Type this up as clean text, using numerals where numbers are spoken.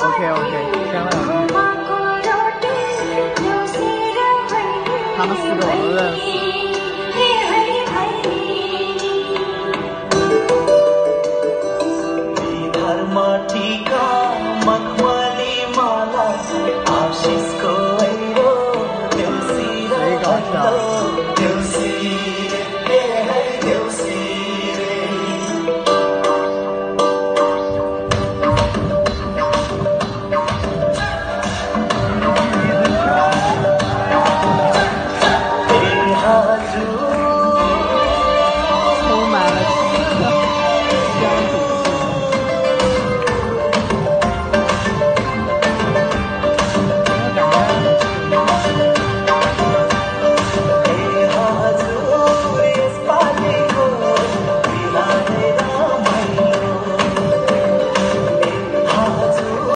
OK，行了，他们4个我都认识。谁搞笑？